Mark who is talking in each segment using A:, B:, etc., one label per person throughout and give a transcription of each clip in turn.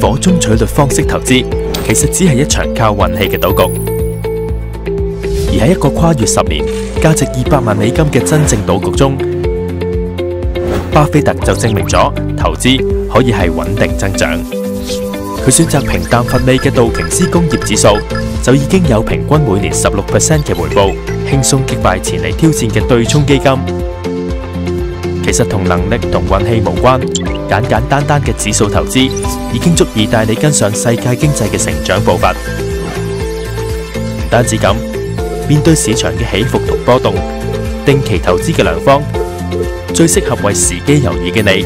A: 火中取栗方式投資，其實只係一場靠運氣嘅賭局。而喺一個跨越10年、價值200萬美金嘅真正賭局中，巴菲特就證明咗投資可以係穩定增長。佢選擇平淡乏味嘅道瓊斯工業指數，就已經有平均每年16% 嘅回報，輕鬆擊敗前嚟挑戰嘅對沖基金。其實同能力同運氣無關，簡簡單單嘅指數投資已經足以帶你跟上世界經濟嘅成長步伐。唔單止咁，面對市場嘅起伏同波動，定期投資嘅良方最適合為時機猶豫嘅你。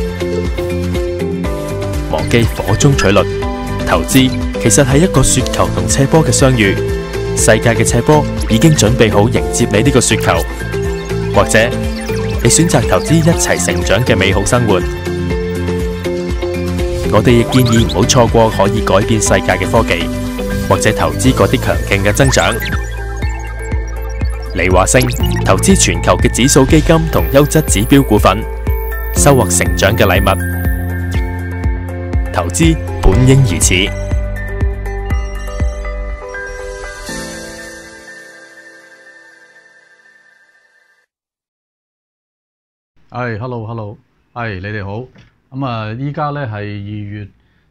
A: 忘記火中取栗，投資其實係一個雪球同斜坡嘅相遇。世界嘅斜坡已經準備好迎接你呢個雪球，或者你選擇投資一齊成長嘅美好生活。我哋亦建議唔好錯過可以改變世界嘅科技，或者投資嗰啲強勁嘅增長。李華星投資全球嘅指數基金同優質指標股份，收穫成長嘅禮物。投資本應如此。
B: hello， 你哋好。咁啊，依家咧係2月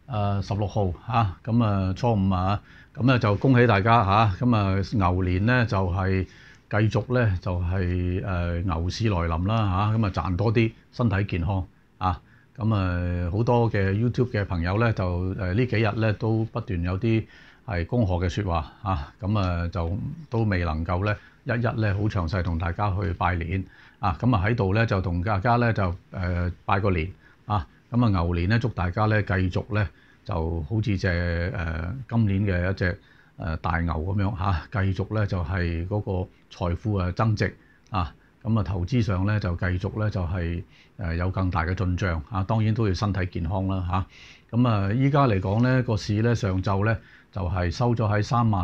B: 16號嚇，咁啊初五啊，咁咧就恭喜大家嚇。咁啊牛年咧就係繼續咧就係牛市來臨啦嚇，咁啊賺多啲，身體健康啊。咁啊好多嘅 YouTube 嘅朋友咧就呢幾日咧都不斷有啲係恭賀嘅説話啊，咁啊就都未能夠咧一咧好詳細同大家去拜年。咁啊喺度咧就同大家咧就拜個年啊！咁啊牛年咧祝大家咧繼續咧就好似隻今年嘅一隻大牛咁樣嚇，繼續咧就係嗰個財富增值啊！咁啊投資上咧就繼續咧就係有更大嘅進帳啊！當然都要身體健康啦嚇。咁啊依家嚟講咧個市咧上晝咧就係收咗喺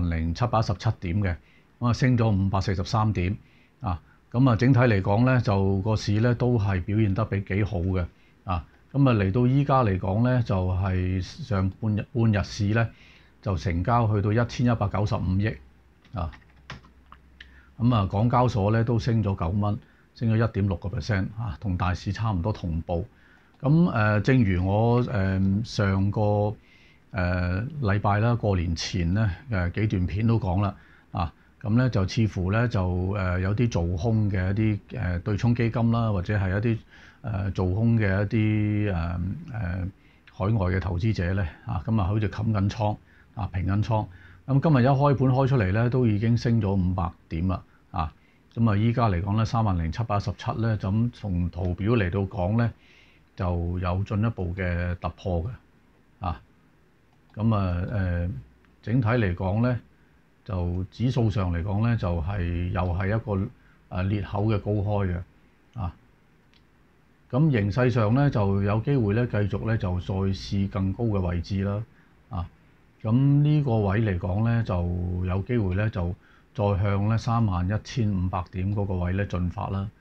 B: 30,717點嘅，咁啊升咗543點啊！咁啊，整體嚟講咧，就個市咧都係表現得幾好嘅啊！咁啊，嚟到依家嚟講咧，就係上半日市咧，就成交去到1195億啊！咁啊，港交所咧都升咗9蚊，升咗1.6%啊，同大市差唔多同步。咁正如我上個禮拜啦，過年前咧幾段片都講啦啊。咁咧就似乎咧就有啲做空嘅一啲對沖基金啦，或者係一啲做空嘅一啲海外嘅投資者咧咁啊好似冚緊倉平緊倉。咁今日一開盤開出嚟咧，都已經升咗500點啦咁啊依家嚟講咧30,717咧，咁從圖表嚟到講咧，就有進一步嘅突破嘅咁整體嚟講咧。就指數上嚟講咧，就又係一個裂口嘅高開嘅咁形勢上咧就有機會咧繼續咧就再試更高嘅位置啦咁呢個位嚟講咧就有機會咧就再向咧31,500點嗰個位咧進發啦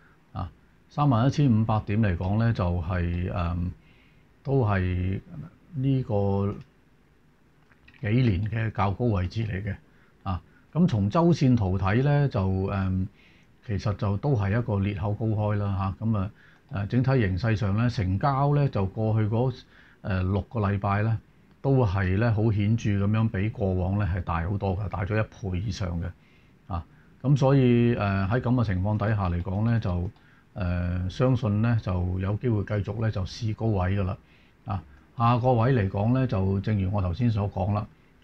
B: 31,500點嚟講咧就係都係呢個幾年嘅較高位置嚟嘅。咁從周線圖睇咧，就其實就都係一個裂口高開啦咁整體形勢上咧，成交咧就過去嗰6個禮拜咧，都係咧好顯著咁樣比過往咧係大好多嘅，大咗1倍以上嘅咁所以喺咁嘅情況底下嚟講咧，就相信咧就有機會繼續咧就試高位㗎啦下個位嚟講咧，就正如我頭先所講啦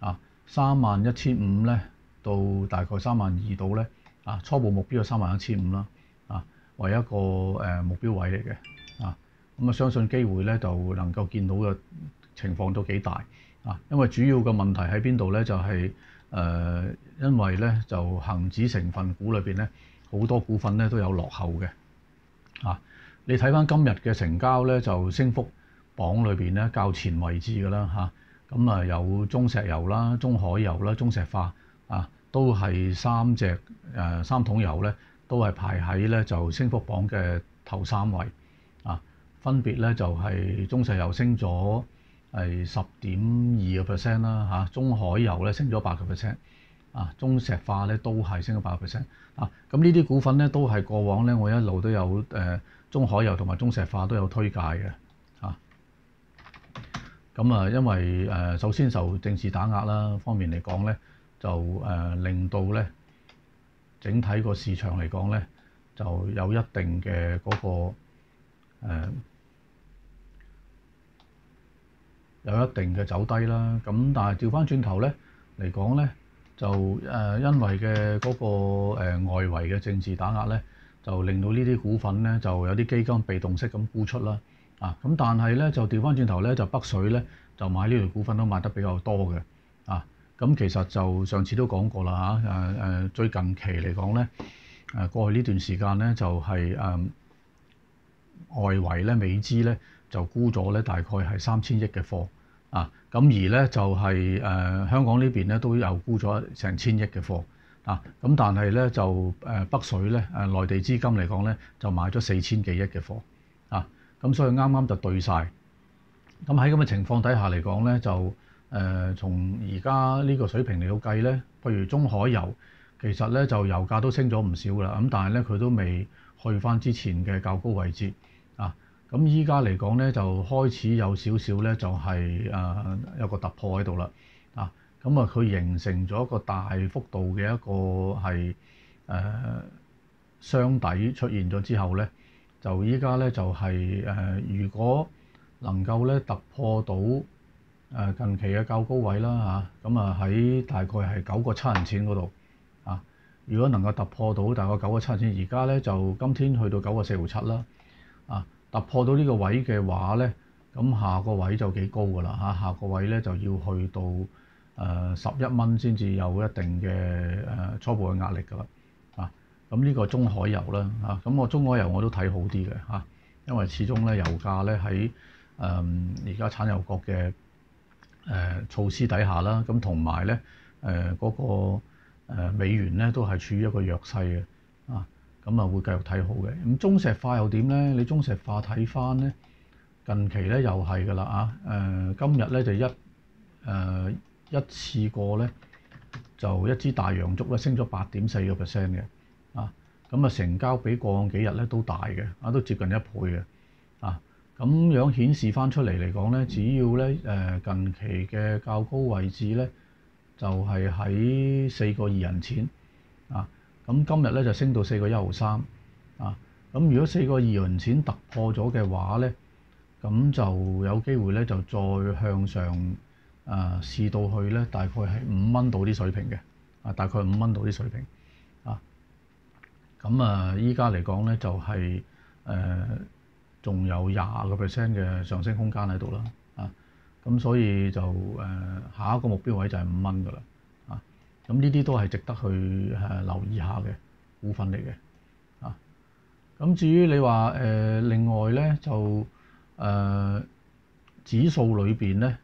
B: 31,500咧。到大概32,000度咧，初步目標係31,500啦，為一個目標位嚟嘅，咁相信機會咧就能夠見到嘅情況都幾大，因為主要嘅問題喺邊度咧？就係因為咧就恆指成分股裏邊咧好多股份咧都有落後嘅，你睇翻今日嘅成交咧就升幅榜裏邊咧較前位置㗎啦咁有中石油啦、中海油啦、中石化都係三桶油咧，都係排喺咧就升幅榜嘅頭3位分別咧就係中石油升咗係10.2%啦嚇，中海油咧升咗8%，啊中石化咧都係升咗8%，啊咁呢啲股份咧都係過往咧我一路都有中海油同埋中石化都有推介嘅嚇。咁因為首先受政治打壓啦方面嚟講咧，就令到咧整體個市場嚟講咧就有一定嘅嗰個有一定嘅走低啦。咁但係調翻轉頭咧嚟講咧，就因為嘅嗰個外圍嘅政治打壓咧，就令到呢啲股份咧就有啲基金被動式咁沽出啦。啊咁但係咧就調翻轉頭咧就北水咧就買呢類股份都買得比較多嘅。啊咁其實就上次都講過啦嚇，最近期嚟講咧，過去呢段時間咧就係外圍咧美資咧就沽咗咧大概係3000億嘅貨。啊咁而咧就係香港呢邊咧都有沽咗成1000億嘅貨。啊咁但係咧就北水咧內地資金嚟講咧就買咗4000幾億嘅貨。啊咁所以啱啱就對晒。咁喺咁嘅情況底下嚟講咧，就從而家呢個水平嚟到計咧，譬如中海油，其實咧就油價都升咗唔少啦。咁但係咧佢都未去返之前嘅較高位置。啊咁依家嚟講咧就開始有少少咧就係有個突破喺度啦。啊咁佢形成咗一個大幅度嘅一個係雙底出現咗之後咧，就依家咧就係如果能夠咧突破到近期嘅較高位啦嚇，咁喺大概係9個7銀錢嗰度啊。如果能夠突破到大概9個7銀錢，而家咧就今天去到9個4毫7啦。啊，突破到呢個位嘅話咧，咁下個位就幾高㗎啦嚇，下個位咧就要去到11蚊先至有一定嘅初步嘅壓力㗎啦。啊，咁呢個中海油啦嚇，咁我中海油我都睇好啲嘅嚇，因為始終咧油價咧喺而家產油國嘅措施底下啦，咁同埋咧嗰個美元咧都係處於一個弱勢嘅啊，咁會繼續睇好嘅。咁中石化又點咧？你中石化睇翻咧，近期咧又係㗎啦啊！今日咧就一次過咧就一支大陽燭咧升咗8.4%嘅啊，咁成交比過往幾日咧都大嘅啊，都接近1倍嘅啊。咁樣顯示翻出嚟嚟講咧，只要咧近期嘅較高位置咧，就係喺4個2銀錢啊。咁今日咧就升到4個1毫3啊。咁如果4個2銀錢突破咗嘅話咧，咁就有機會咧就再向上試到去咧，大概係5蚊到啲水平嘅啊，大概5蚊到啲水平啊。咁依家嚟講咧就係仲有20% 嘅上升空間喺度啦，啊，咁所以就下一個目標位就係5蚊㗎啦，啊，咁呢啲都係值得去留意下嘅股份嚟嘅，啊，咁至於你話另外咧就指數裏邊咧，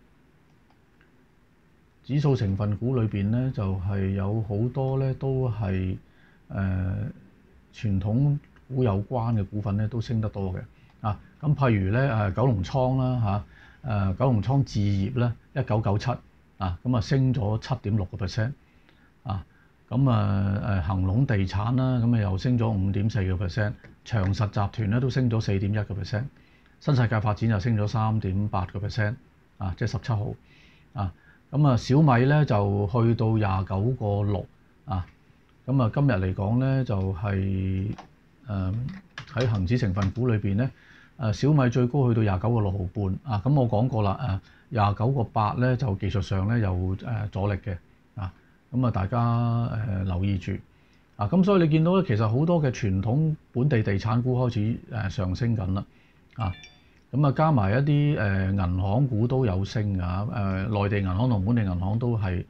B: 指數成分股裏邊咧就係有好多咧都係傳統股有關嘅股份咧都升得多嘅。啊，咁譬如咧九龍倉啦嚇，九龍倉置業咧1997啊，咁升咗7.6%啊，咁恒隆地產啦，咁又升咗5.4%，長實集團咧都升咗4.1%，新世界發展又升咗3.8%啊，即係17號啊，咁小米咧就去到29個6啊，咁今日嚟講咧就係喺恆指成分股裏邊咧。小米最高去到29個6毫半啊！咁我講過啦，29個8咧就技術上咧有阻力嘅啊！咁大家留意住啊！咁所以你見到咧，其實好多嘅傳統本地地產股開始上升緊啦啊！咁加埋一啲銀行股都有升㗎，內地銀行同本地銀行都係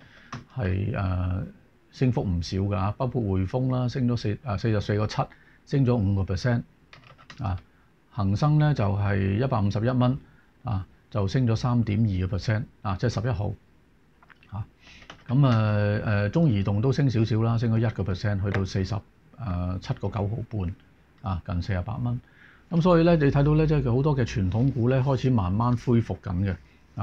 B: 升幅唔少㗎，包括匯豐啦，升咗44個7，升咗5% 啊！恒生咧就係151蚊啊，就升咗3.2% 啊，即係11號啊。咁中移動都升少少啦，升咗1%，去到47個9毫半啊，近48蚊。咁所以咧，你睇到咧，即係好多嘅傳統股咧開始慢慢恢復緊嘅啊。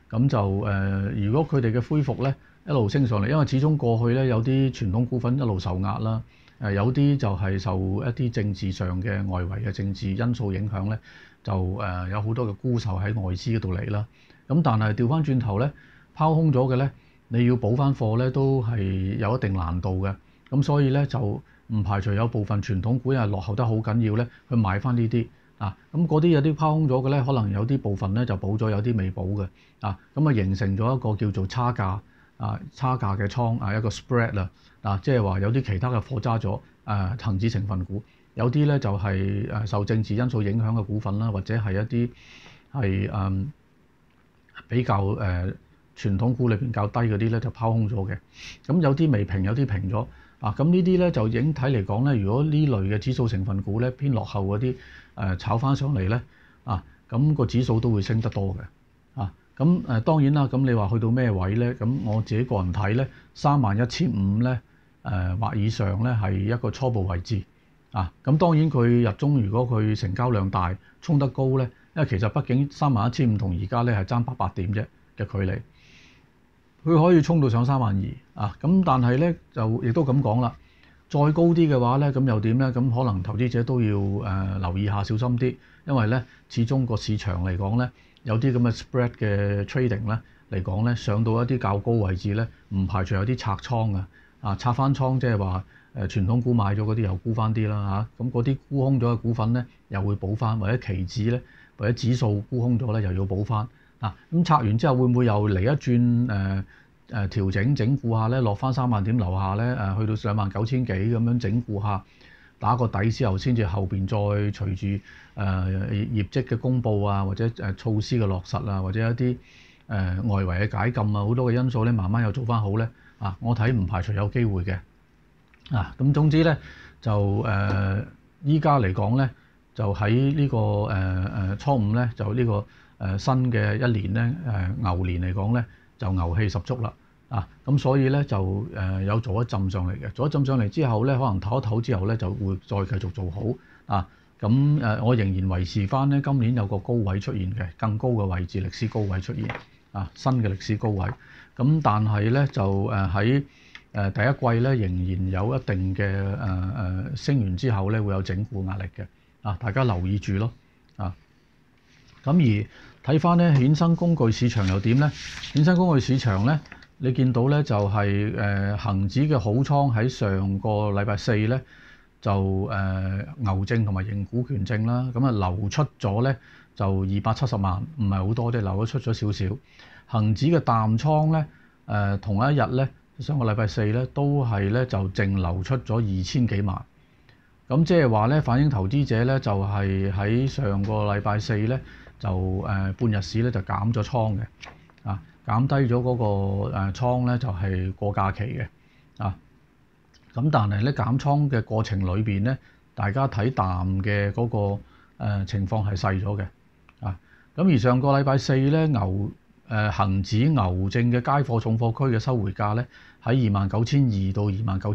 B: 咁就如果佢哋嘅恢復咧一路升上嚟，因為始終過去咧有啲傳統股份一路受壓啦，有啲就係受一啲政治上嘅外圍嘅政治因素影響咧，就有好多嘅沽售喺外資嗰度嚟啦。咁但係調翻轉頭咧，拋空咗嘅咧，你要補翻貨咧都係有一定難度嘅。咁所以咧就唔排除有部分傳統股因為落後得好緊要咧，去買翻呢啲。咁嗰啲有啲拋空咗嘅咧，可能有啲部分咧就補咗，有啲未補嘅。咁形成咗一個叫做差價嘅倉一個 spread 啦。即係話有啲其他嘅貨揸咗恆指成分股，有啲咧就係受政治因素影響嘅股份啦，或者係一啲係比較傳統股裏邊較低嗰啲咧就拋空咗嘅。咁有啲未平，有啲平咗。咁呢啲咧就整體嚟講咧，如果呢類嘅指數成分股咧偏落後嗰啲炒翻上嚟咧，咁個指數都會升得多嘅。咁當然啦，咁你話去到咩位咧？咁我自己個人睇咧，31,500咧或以上咧係一個初步位置。咁當然佢日中如果佢成交量大，衝得高咧，因為其實畢竟31,500同而家咧係爭800點啫嘅距離。佢可以衝到上32,000咁但係咧就亦都咁講啦，再高啲嘅話咧，咁又點咧？咁可能投資者都要留意下，小心啲，因為咧始終個市場嚟講咧，有啲咁嘅 spread 嘅 trading 咧嚟講咧，上到一啲較高位置咧，唔排除有啲拆倉拆翻倉，即係話傳統股買咗嗰啲又沽翻啲啦咁嗰啲沽空咗嘅股份咧又會補翻，或者期指咧或者指數沽空咗咧又要補翻。咁拆完之後會唔會又嚟一轉調整固下咧，落翻3萬點樓下咧去到29,000幾咁樣整固下，打個底之後先至後邊再隨住業績嘅公佈或者措施嘅落實或者一啲外圍嘅解禁好多嘅因素咧，慢慢又做翻好咧我睇唔排除有機會嘅咁總之咧就依家嚟講咧，就喺呢個初五咧，就呢個新嘅一年咧牛年嚟講咧，就牛氣十足啦咁所以咧就有做一浸上嚟嘅，做一浸上嚟之後咧，可能唞一唞之後咧就會再繼續做好咁我仍然維持翻咧今年有個高位出現嘅，更高嘅位置，歷史高位出現新嘅歷史高位。咁但係咧就喺第一季咧仍然有一定嘅升完之後咧會有整固壓力嘅大家留意住咯咁而睇翻咧衍生工具市場又點咧？衍生工具市場咧，你見到咧就係恆指嘅好倉喺上個禮拜四咧就牛證同埋盈股權證啦，咁流出咗咧就270萬，唔係好多啫，流咗出咗少少。恆指嘅淡倉咧同一日咧上個禮拜四咧都係咧就淨流出咗2,000幾萬。咁即係話咧反映投資者咧就係喺上個禮拜四咧就半日市咧就減咗倉嘅減低咗嗰個倉咧就係過假期嘅咁但係咧減倉嘅過程裏邊咧，大家睇淡嘅嗰個情況係細咗嘅咁而上個禮拜四咧恆指牛證嘅街貨重貨區嘅收回價咧喺29,200到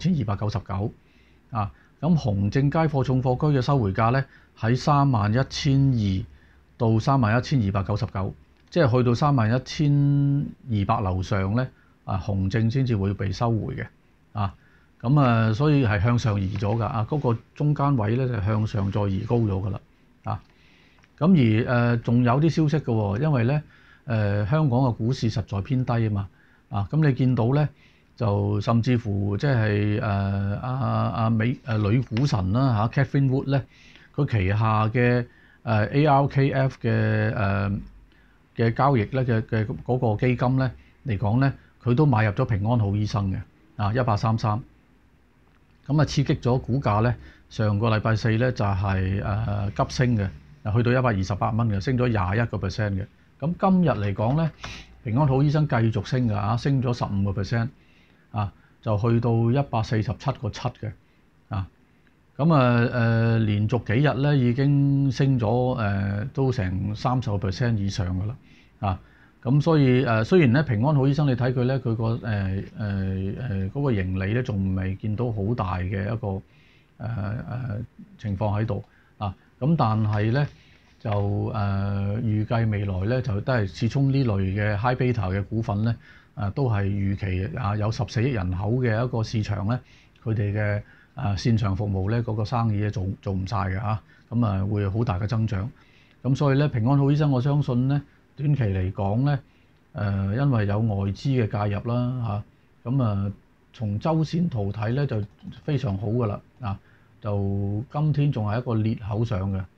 B: 29,299咁紅證街貨重貨區嘅收回價咧喺31,200到31,299，即係去到31,200樓上咧紅證先至會被收回嘅咁所以係向上移咗㗎嗰個中間位咧就向上再移高咗㗎啦咁而仲有啲消息嘅喎，因為咧香港嘅股市實在偏低啊嘛咁你見到咧就甚至乎即係女股神啦Catherine Wood 咧，佢旗下嘅ARKF 嘅交易咧嘅嗰個基金咧嚟講咧，佢都買入咗平安好醫生嘅133，咁刺激咗股價咧。上個禮拜四咧就係急升嘅，去到128蚊嘅，升咗21%嘅。咁今日嚟講咧，平安好醫生繼續升嘅升咗15%就去到147.7嘅咁連續幾日咧已經升咗都成30% 以上㗎啦咁所以雖然咧平安好醫生你睇佢咧佢個嗰個盈利咧仲未見到好大嘅一個情況喺度咁但係咧就預計未來咧就都係始終呢類嘅 high beta 嘅股份咧，都係預期有14億人口嘅一個市場咧，佢哋嘅線上服務咧嗰個生意咧做唔晒嘅嚇，咁會有好大嘅增長。咁所以咧平安好醫生，我相信咧短期嚟講咧，因為有外資嘅介入啦嚇，咁從周線圖睇咧就非常好噶啦就今天仲係一個裂口上嘅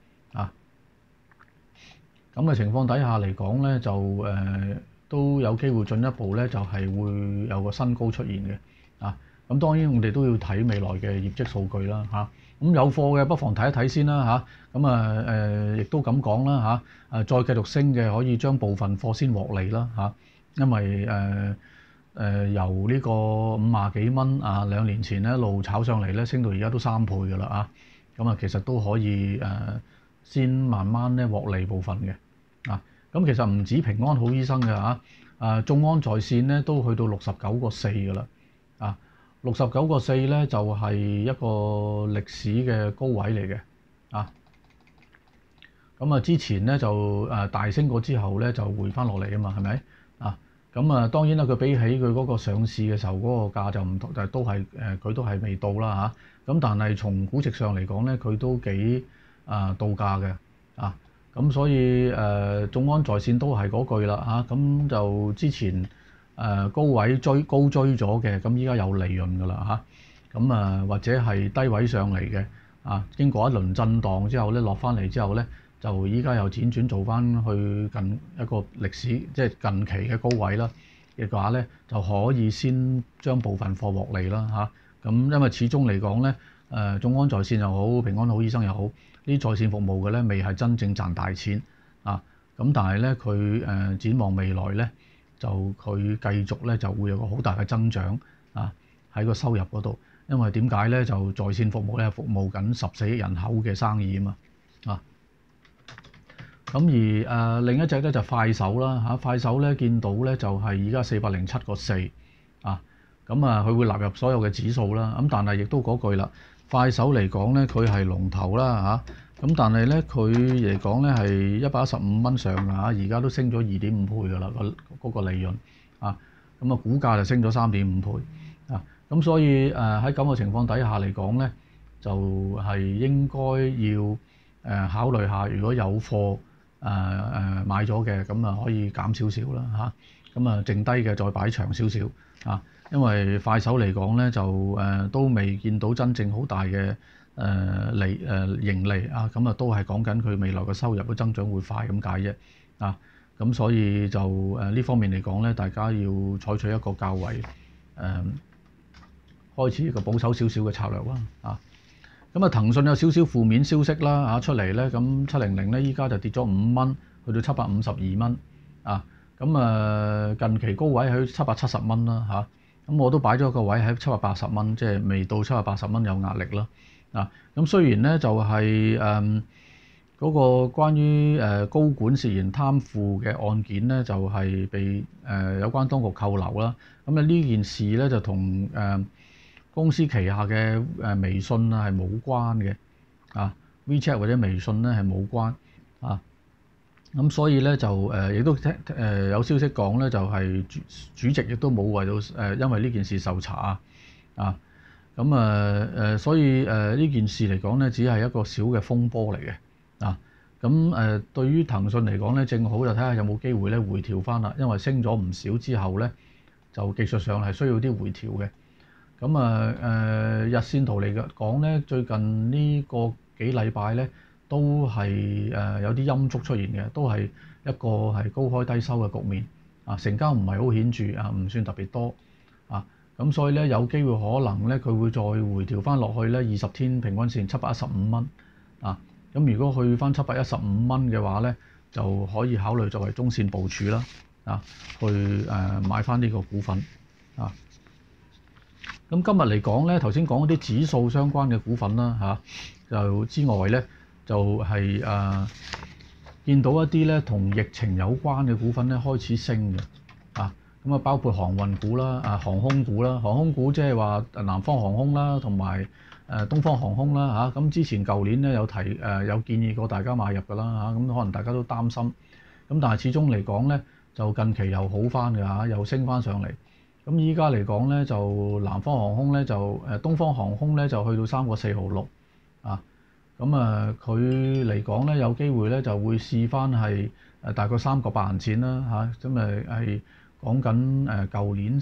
B: 咁嘅情況底下嚟講咧，就都有機會進一步咧，就係會有個新高出現嘅咁當然我哋都要睇未來嘅業績數據啦咁有貨嘅不妨睇一睇先啦咁亦都咁講啦再繼續升嘅可以將部分貨先獲利啦因為由呢個50幾蚊2年前一路炒上嚟咧，升到而家都3倍㗎啦咁其實都可以先慢慢咧獲利部分嘅咁其實唔止平安好醫生嘅眾安在線咧都去到69.4㗎啦69.4咧就係一個歷史嘅高位嚟嘅咁之前咧就大升過之後咧就回翻落嚟啊嘛，係咪咁當然啦，佢比起佢嗰個上市嘅時候嗰個價就唔同，但係都係佢都係未到啦咁但係從估值上嚟講咧，佢都幾到價嘅咁所以眾安在線都係嗰句啦咁就之前高位高追咗嘅，咁依家有利潤㗎啦咁或者係低位上嚟嘅經過一輪震盪之後咧，落翻嚟之後咧，就依家又輾轉做翻去近一個歷史即係近期嘅高位啦嘅話咧，就可以先將部分貨獲利啦咁因為始終嚟講咧，眾安在線又好，平安好醫生又好，呢在線服務嘅咧未係真正賺大錢咁但係咧佢展望未來咧，就佢繼續咧就會有個好大嘅增長喺個收入嗰度，因為點解咧就在線服務咧服務緊14億人口嘅生意啊嘛咁而另一隻咧就快手啦快手咧見到咧就係而家407.4咁佢會納入所有嘅指數啦，咁但係亦都嗰句啦，快手嚟講咧佢係龍頭啦咁但係咧佢嚟講咧係115蚊上而家都升咗2.5倍㗎啦嗰個利潤咁股價就升咗3.5倍咁所以喺咁嘅情況底下嚟講咧，就係應該要考慮下，如果有貨買咗嘅，咁可以減少少啦咁剩低嘅再擺長少少因為快手嚟講咧就都未見到真正好大嘅盈利咁都係講緊佢未來嘅收入嘅增長會快咁解啫咁所以就呢方面嚟講咧，大家要採取一個較為開始一個保守少少嘅策略啦咁騰訊有少少負面消息啦出嚟咧，咁700咧依家就跌咗5蚊，去到752蚊咁近期高位喺770蚊啦咁我都擺咗個位喺780蚊，即係未到780蚊有壓力啦咁雖然咧就係嗰個關於高管涉嫌貪腐嘅案件咧，就係被有關當局扣留啦。咁呢件事咧就同公司旗下嘅微信係冇關嘅WeChat 或者微信咧係冇關咁所以咧就亦都有消息講咧，就係主席亦都冇為到因為呢件事受查咁所以呢件事嚟講咧，只係一個小嘅風波嚟嘅咁對於騰訊嚟講咧，正好就睇下有冇機會咧回調翻啦，因為升咗唔少之後咧，就技術上係需要啲回調嘅。咁日線圖嚟講咧，最近呢個幾禮拜咧，都係有啲陰燭出現嘅，都係一個係高開低收嘅局面成交唔係好顯著唔算特別多咁所以咧有機會可能咧佢會再回調翻落去咧20天平均線715蚊咁如果去翻715蚊嘅話咧，就可以考慮作為中線部署啦去買翻呢個股份咁今日嚟講咧，頭先講嗰啲指數相關嘅股份啦就之外咧，就係見到一啲咧同疫情有關嘅股份咧開始升嘅咁包括航運股啦航空股啦，航空股即係話南方航空啦，同埋東方航空啦嚇，咁之前舊年咧有建議過大家買入㗎啦嚇，咁可能大家都擔心，咁但係始終嚟講咧就近期又好翻㗎嚇，又升翻上嚟。咁依家嚟講咧就南方航空咧就東方航空咧就去到3個4毫6啊，咁佢嚟講咧有機會咧就會試翻係大概3個8銀錢啦嚇，咁係講緊舊年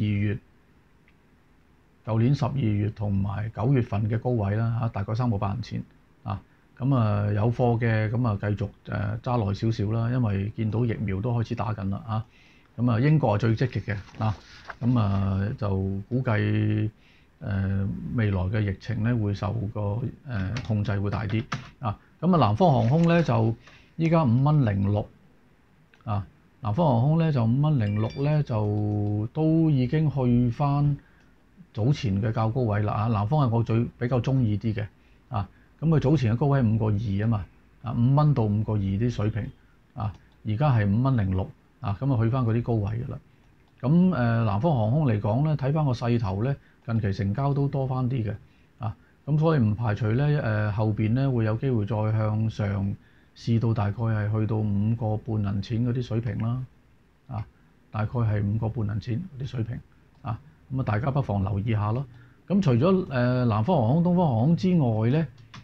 B: 12月同埋9月份嘅高位啦嚇，大概3個8銀錢啊，咁有貨嘅咁繼續揸耐少少啦，因為見到疫苗都開始打緊啦嚇。咁英國係最積極嘅啊，咁就估計未來嘅疫情咧會受個控制會大啲啊。咁南方航空咧就依家5.06啊，南方航空咧就5.06咧就都已經去翻早前嘅較高位啦啊。南方係我比較中意啲嘅啊，咁佢早前嘅高位5個2啊嘛，啊5蚊到5個2啲水平啊，而家係5.06。啊，咁去翻嗰啲高位㗎啦。咁南方航空嚟講咧，睇翻個勢頭咧，近期成交都多翻啲嘅。啊，咁所以唔排除咧後邊咧會有機會再向上試到大概係去到5個半銀錢嗰啲水平啦。啊，大概係5個半銀錢嗰啲水平。啊，咁大家不妨留意下咯。咁除咗南方航空、東方航空之外咧，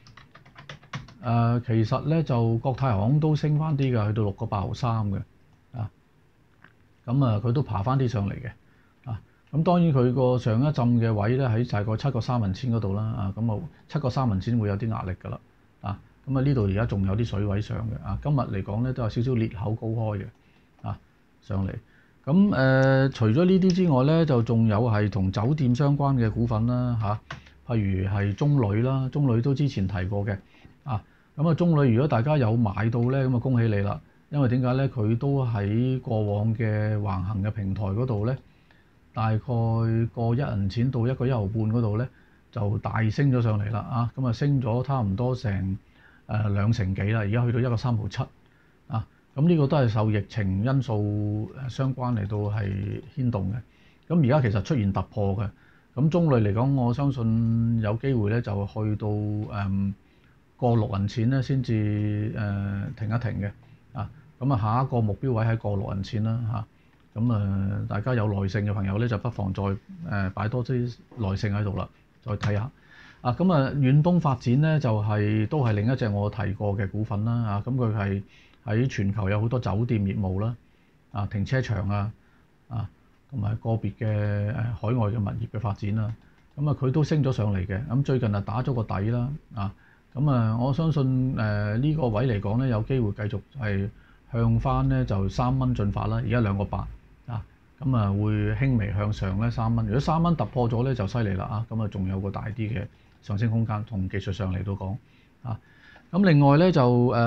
B: 其實咧就國泰航空都升翻啲㗎，去到6個8毫3嘅。咁佢都爬翻啲上嚟嘅，啊，咁當然佢個上一陣嘅位咧喺大概7個3銀錢嗰度啦，啊，咁7個3銀錢會有啲壓力㗎啦，啊，咁呢度而家仲有啲水位上嘅，啊，今日嚟講咧都有少少裂口高開嘅，啊，上嚟，咁除咗呢啲之外咧，就仲有係同酒店相關嘅股份啦，譬如係中旅啦，中旅都之前提過嘅，啊，咁中旅如果大家有買到咧，咁恭喜你啦。因為點解咧？佢都喺過往嘅橫行嘅平台嗰度咧，大概個1銀錢到1個1毫半嗰度咧，就大升咗上嚟啦啊！咁升咗差唔多成2成幾啦，而家去到1個3毫7啊！咁呢個都係受疫情因素相關嚟到係牽動嘅。咁而家其實出現突破嘅，咁中旅嚟講，我相信有機會咧就去到個6銀錢咧先至停一停嘅。咁下一個目標位喺個6銀錢啦嚇，咁大家有耐性嘅朋友咧就不妨再擺多啲耐性喺度啦，再睇下啊。咁遠東發展咧就都係另一隻我提過嘅股份啦嚇，咁佢係喺全球有好多酒店業務啦，啊停車場啊同埋個別嘅海外嘅物業嘅發展啦，咁佢都升咗上嚟嘅，咁最近打咗個底啦啊，咁我相信呢個位嚟講咧有機會繼續係向翻咧就3蚊進發啦，而家2個8啊，咁會輕微向上咧3蚊。如果3蚊突破咗咧就犀利啦啊，咁仲有個大啲嘅上升空間，從技術上嚟到講啊。咁另外咧就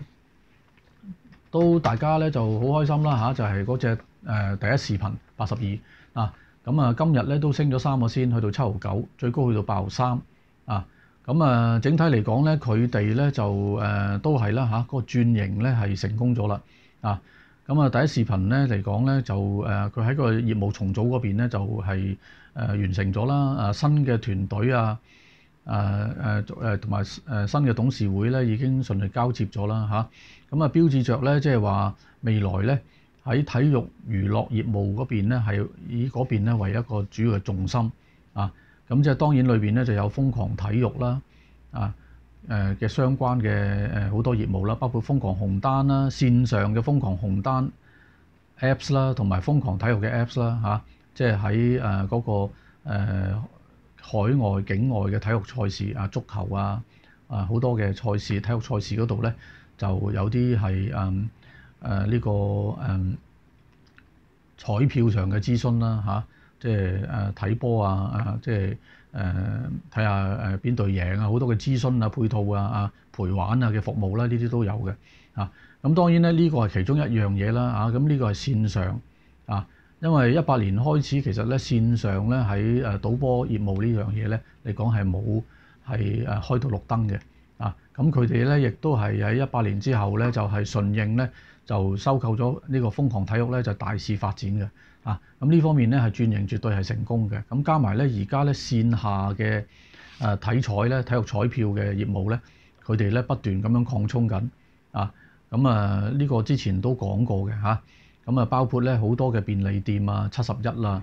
B: 都大家咧就好開心啦嚇，就係嗰隻第一視頻82啊，咁今日咧都升咗3個先，去到7毫9，最高去到8毫3啊。咁整體嚟講咧，佢哋咧就都係啦嚇，嗰個轉型咧係成功咗啦啊！咁第一視頻咧嚟講咧就佢喺個業務重組嗰邊咧就係完成咗啦，新嘅團隊同埋新嘅董事會咧已經順利交接咗啦嚇。咁標誌着咧即係話未來咧喺體育娛樂業務嗰邊咧係以嗰邊咧為一個主要嘅重心啊。咁即係當然裏邊咧就有瘋狂體育啦，嘅相關嘅好多業務啦，包括瘋狂紅單啦、線上嘅瘋狂紅單 Apps 啦，同埋瘋狂體育嘅 Apps 啦嚇，即係喺嗰個海外境外嘅體育賽事足球好多嘅賽事、體育賽事嗰度咧就有啲係呢個彩票上嘅諮詢啦嚇。即係睇波即係睇下邊隊贏好多嘅諮詢配套陪玩嘅服務啦，呢啲都有嘅咁當然咧呢個係其中一樣嘢啦咁呢個係線上因為18年開始其實咧線上咧喺賭波業務呢樣嘢咧嚟講係冇係開到綠燈嘅咁佢哋咧亦都係喺18年之後咧就係順應咧就收購咗呢個瘋狂體育咧，就大肆發展嘅咁呢方面咧係轉型絕對係成功嘅。咁加埋咧而家咧線下嘅體彩咧體育彩票嘅業務咧，佢哋咧不斷咁樣擴充緊呢個之前都講過嘅咁包括咧好多嘅便利店71啦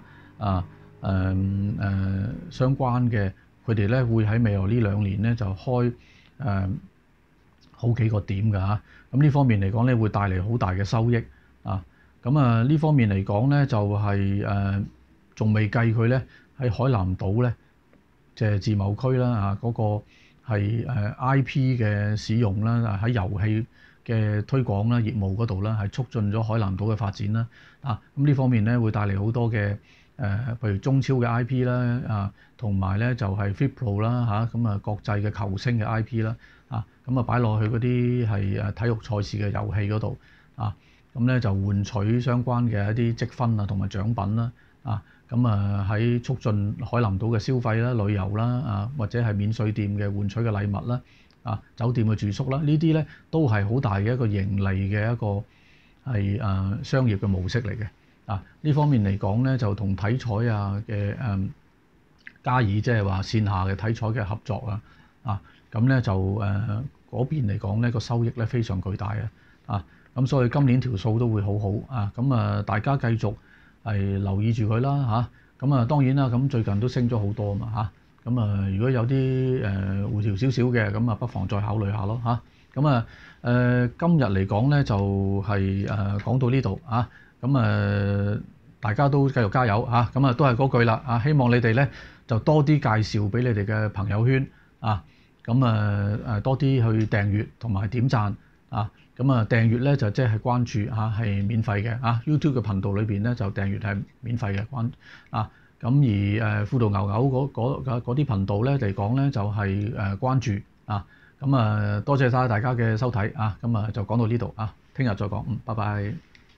B: 相關嘅，佢哋咧會喺未來呢2年咧就開好幾個點㗎咁呢方面嚟講咧會帶嚟好大嘅收益呢方面嚟講咧就係仲未計佢咧喺海南島咧即係自貿區啦嗰個係IP 嘅使用啦，喺遊戲嘅推廣啦、業務嗰度啦，係促進咗海南島嘅發展啦咁呢方面咧會帶嚟好多嘅譬如中超嘅 IP 啦同埋咧就係 FitPro 啦咁國際嘅球星嘅 IP 啦咁擺落去嗰啲係體育賽事嘅遊戲嗰度咁咧就換取相關嘅一啲積分同埋獎品啦喺促進海南島嘅消費啦、旅遊啦或者係免稅店嘅換取嘅禮物啦酒店嘅住宿啦，呢啲咧都係好大嘅一個盈利嘅一個係商業嘅模式嚟嘅呢方面嚟講咧就同體彩嘅加以即係話線下嘅體彩嘅合作咁咧就嗰邊嚟講咧個收益咧非常巨大咁所以今年條數都會好好咁大家繼續係留意住佢啦咁當然啦，咁最近都升咗好多嘛咁如果有啲回調少少嘅，咁不妨再考慮下咯咁今日嚟講咧就係講到呢度咁大家都繼續加油咁都係嗰句啦希望你哋咧就多啲介紹俾你哋嘅朋友圈咁多啲去訂閱同埋點讚咁訂閱咧就即係關注係免費嘅YouTube 嘅頻道裏邊咧就訂閱係免費嘅咁而輔導牛牛嗰啲頻道咧嚟講咧就係關注咁多謝晒大家嘅收睇咁就講到呢度聽日再講拜拜。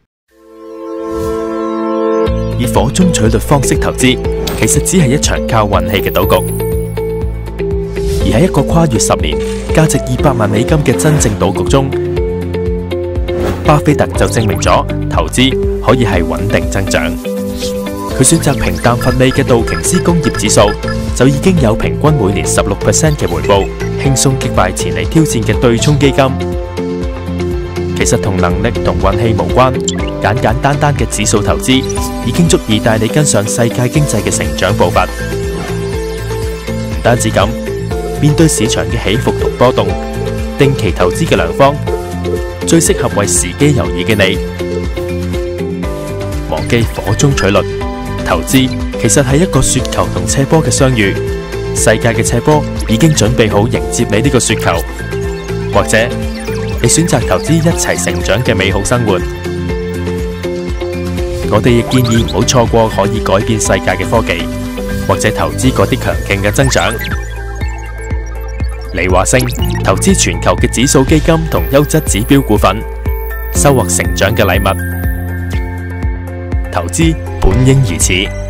A: 以火中取栗方式投資，其實只係一場靠運氣嘅賭局。而喺一個跨越10年、價值200萬美金嘅真正賭局中，巴菲特就證明咗投資可以係穩定增長。佢選擇平淡乏味嘅道瓊斯工業指數，就已經有平均每年16% 嘅回報，輕鬆擊敗前嚟挑戰嘅對沖基金。其實同能力同運氣無關，簡簡單單嘅指數投資已經足以帶你跟上世界經濟嘅成長步伐。唔單止咁，面對市場嘅起伏同波動，定期投資嘅良方最適合為時機猶豫嘅你。忘記火中取栗，投資其實係一個雪球同斜坡嘅相遇。世界嘅斜坡已經準備好迎接你呢個雪球，或者你選擇投資一齊成長嘅美好生活。我哋亦建議唔好錯過可以改變世界嘅科技，或者投資嗰啲強勁嘅增長。李華星投資全球嘅指數基金同優質指標股份，收穫成長嘅禮物。投資本應如此。